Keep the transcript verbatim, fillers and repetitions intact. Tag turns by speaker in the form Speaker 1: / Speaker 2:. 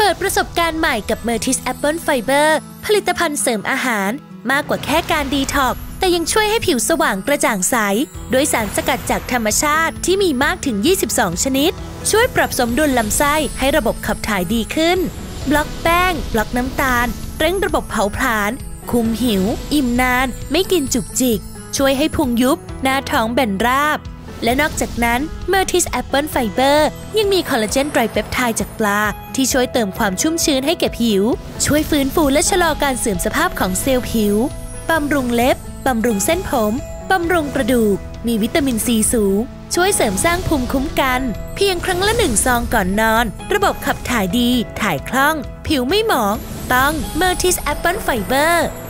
Speaker 1: ปิดประสบการณ์ใหม่กับ Mertis Apple Fiber ผลิตภัณฑ์เสริมอาหารมากกว่าแค่การดีท็อกซ์แต่ยังช่วยให้ผิวสว่างกระจ่างใสด้วยสารสกัดจากธรรมชาติที่มีมากถึงยี่สิบสองชนิดช่วยปรับสมดุลลำไส้ให้ระบบขับถ่ายดีขึ้นบล็อกแป้งบล็อกน้ำตาลเร่งระบบเผาผลาญคุมหิวอิ่มนานไม่กินจุกจิกช่วยให้พุงยุบหน้าท้องแบนราบและนอกจากนั้น Mertis Apple Fiber ยังมีคอลลาเจนไตรเปปไทด์จากปลาที่ช่วยเติมความชุ่มชื้นให้แก่ผิวช่วยฟื้นฟูและชะลอการเสื่อมสภาพของเซลล์ผิวบำรุงเล็บบำรุงเส้นผมบำรุงกระดูกมีวิตามินซีสูงช่วยเสริมสร้างภูมิคุ้มกันเพียงครั้งละหนึ่งซองก่อนนอนระบบขับถ่ายดีถ่ายคล่องผิวไม่หมองต้อง Mertis Apple Fiber